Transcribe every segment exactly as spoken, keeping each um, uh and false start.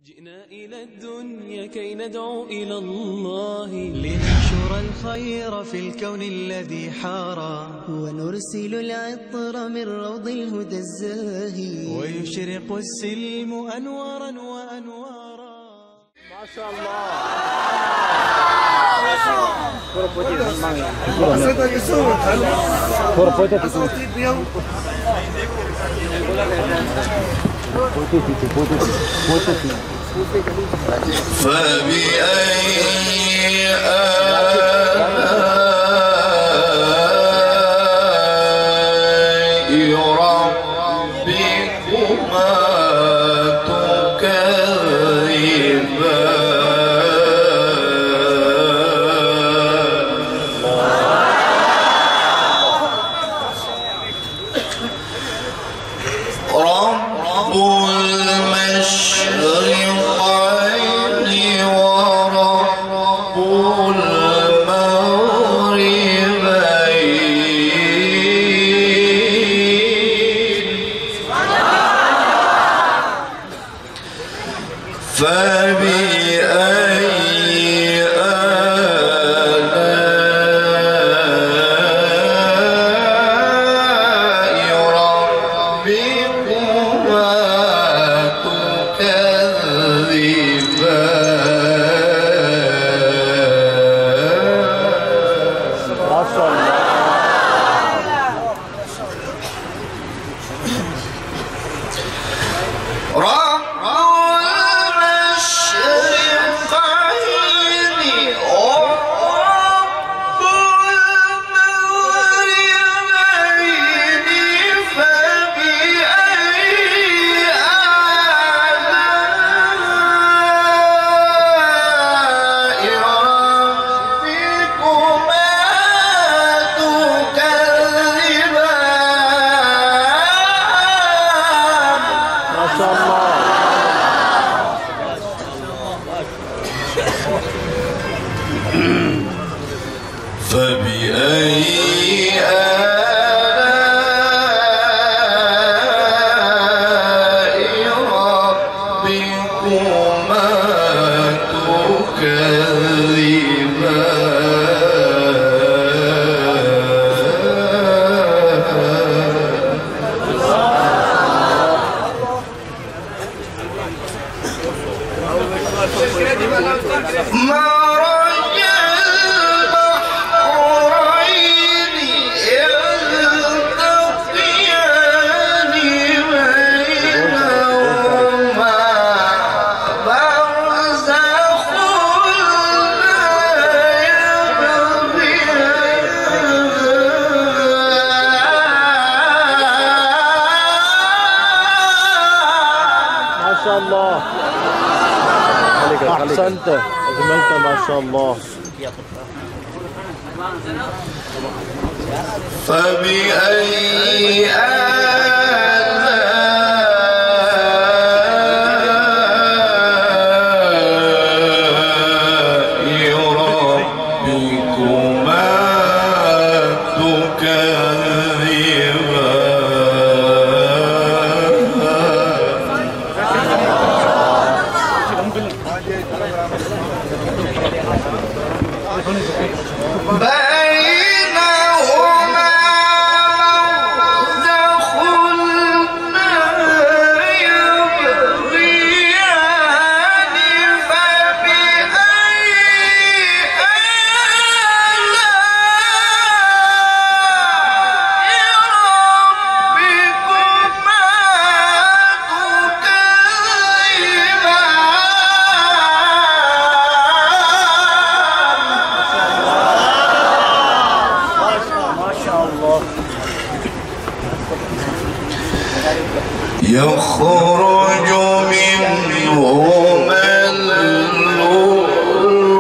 جئنا إلى الدنيا كي ندعو إلى الله، لننشر الخير في الكون الذي حارى، ونرسل العطر من روض الهدى الزاهي، ويشرق السلم أنوارا وأنوارا. ما شاء الله. فبأي آلاء ربكما تكذبان؟ رب المشرقين ورب المغربين، فبأي آلاء ربكما فبأي آلاء ربكما تكذبان؟ ما شاء الله. أحسنت، أجملت، ما شاء الله. فبأي آلاء ربكما تكذبان؟ بينهما برزخ لا يبغيان، فبأي يخرج منهما اللؤلؤ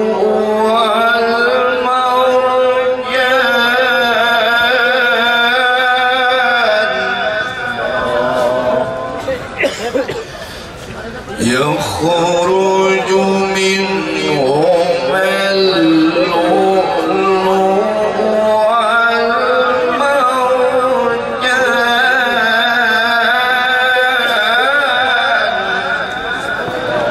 والمرجان، يخرج منهما اللؤلؤ والمرجان،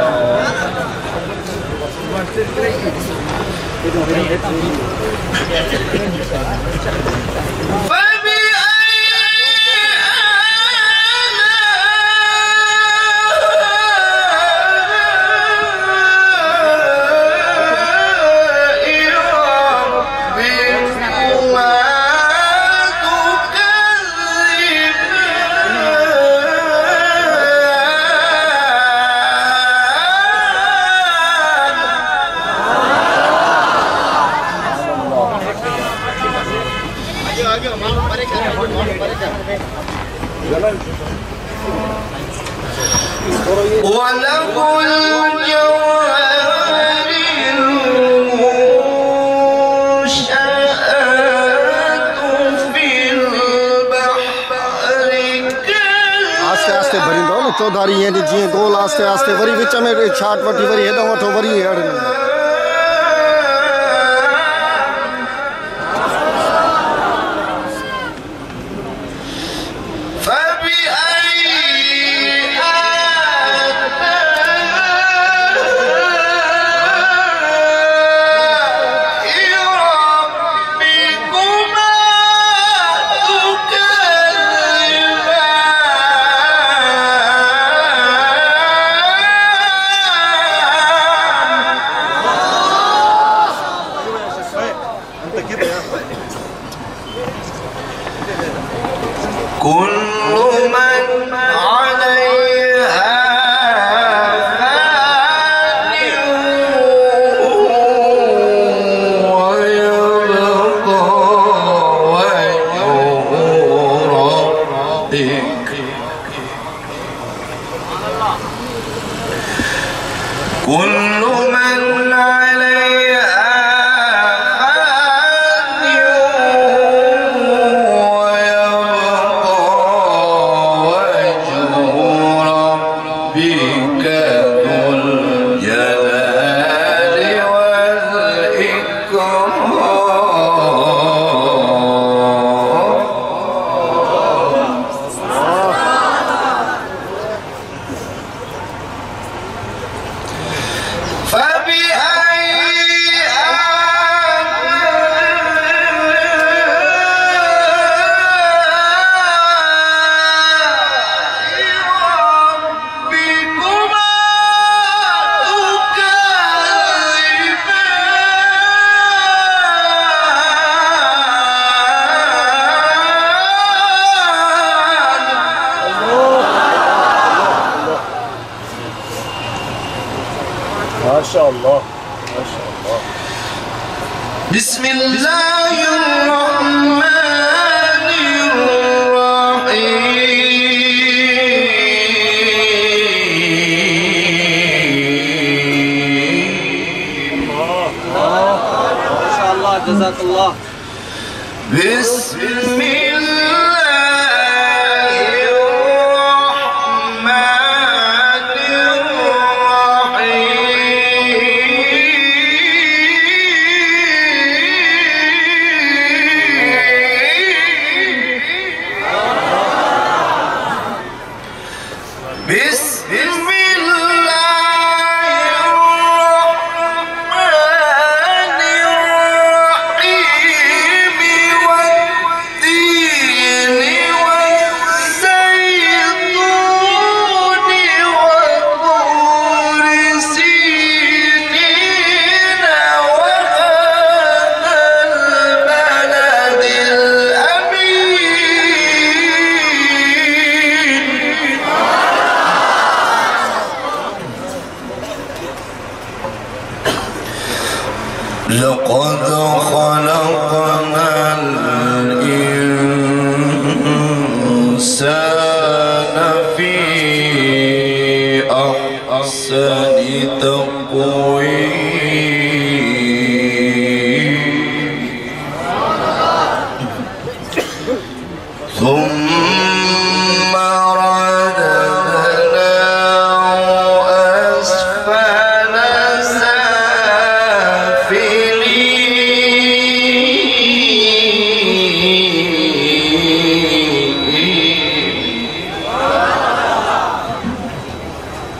وله الجوار المنشآت في البحر आस्ते आस्ते भरींदो न चौधारी ईअं जीअं गोल आस्ते आस्ते वरी विच में छाट वठी वरी हेॾो वठो वरी हेॾो كل من عليها فان ويبقى وجه ربك كل من عليها ما شاء الله ما شاء الله. بسم الله الرحمن الرحيم. ما شاء الله جزاك الله. بسم الله لقد خلقنا الإنسان في أحسن تقويم ثم رددناه أسفل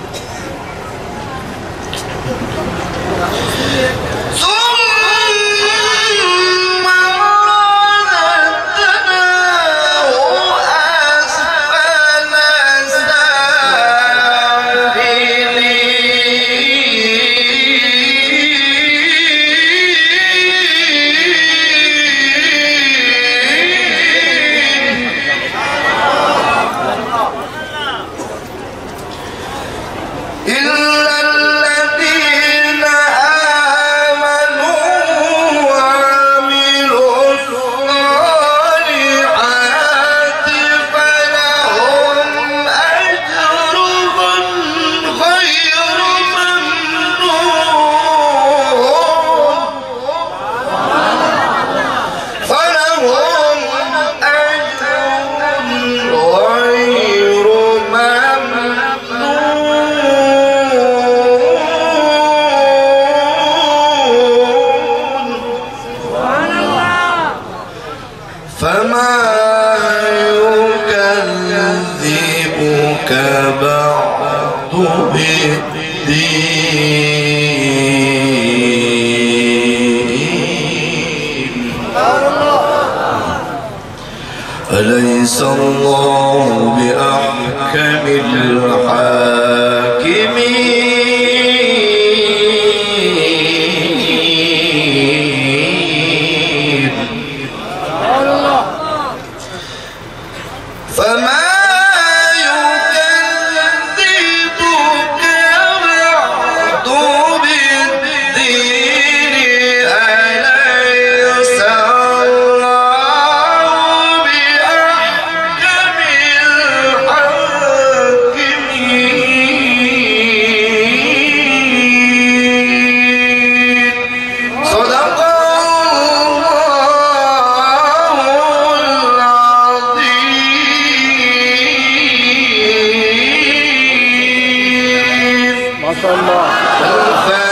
ثم بالدين أليس الله بأحكم الحاكمين فما يكذبك بعد بالدين أليس الله بأحكم الحاكمين صدق ما شاء الله.